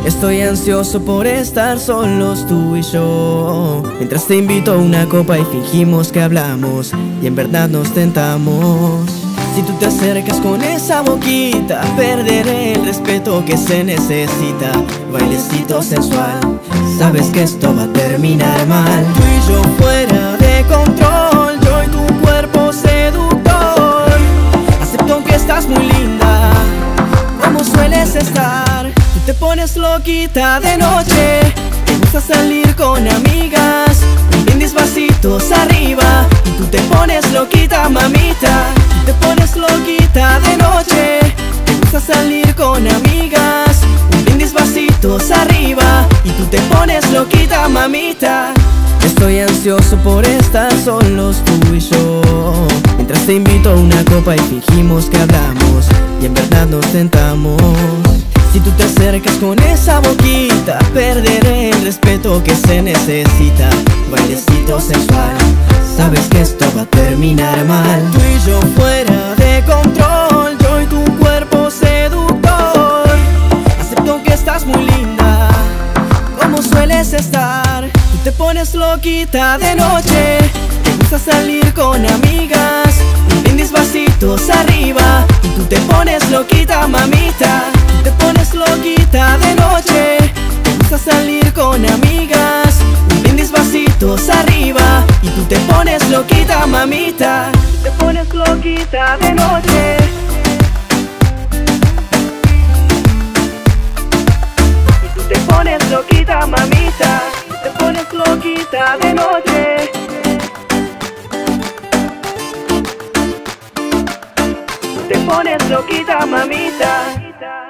Estoy ansioso por estar solos tú y yo, mientras te invito a una copa y fingimos que hablamos y en verdad nos tentamos. Si tú te acercas con esa boquita, perderé el respeto que se necesita. Bailecito sensual, sabes que esto va a terminar mal. Tú y yo fuera de control, yo y tu cuerpo seductor. Acepto que estás muy linda, como sueles estar. Tú te pones loquita de noche, te gusta salir con amigas, bien despacitos arriba. Y tú te pones loquita, mamita. Tú te pones loquita de noche, te gusta salir con amigas, bien despacitos arriba. Y tú te pones loquita, mamita. Estoy ansioso por estar solos tú y yo, mientras te invito a una copa y fingimos que hablamos y en verdad nos tentamos. Si tú te acercas con esa boquita, perderé el respeto que se necesita. Bailecito sensual, sabes que esto va a terminar mal. Tú y yo fuera de control, yo y tu cuerpo seductor. Acepto que estás muy linda, como sueles estar. Tú te pones loquita de noche, te gusta salir con amigas, bien despacitos arriba. Y tú te pones loquita, mamita. Tú te pones loquita de noche, te gusta salir con amigas, bien despacitos arriba. Y tú te pones loquita, mamita. Tú te pones loquita de noche. Y tú te pones loquita, mamita. Tú te pones loquita de noche. Tú te pones loquita, mamita.